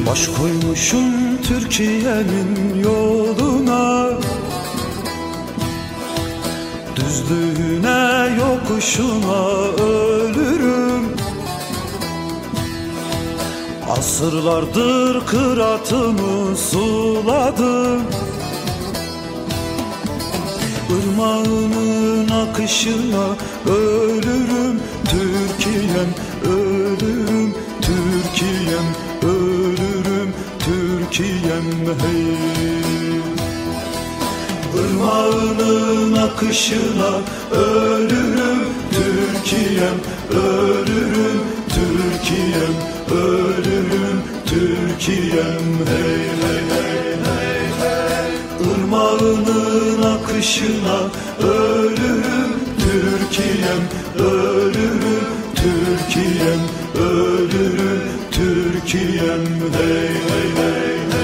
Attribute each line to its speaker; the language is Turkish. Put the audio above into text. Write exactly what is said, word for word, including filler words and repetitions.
Speaker 1: Baş koymuşum Türkiye'nin yoluna, düzlüğüne yokuşuna ölürüm. Asırlardır kıratımı suladım, Irmağının akışına ölürüm. Türkiye'm ölürüm, Türkiye'm ölürüm, Türkiye'm hey. Irmağının akışına ölürüm, Türkiye'm ölürüm, Türkiye'm ölürüm, Türkiye'm hey hey hey hey hey. Irmağının akışına ölürüm, Türkiye'm ölürüm, Türkiye'm ölürüm, Türkiye'm hey hey hey hey.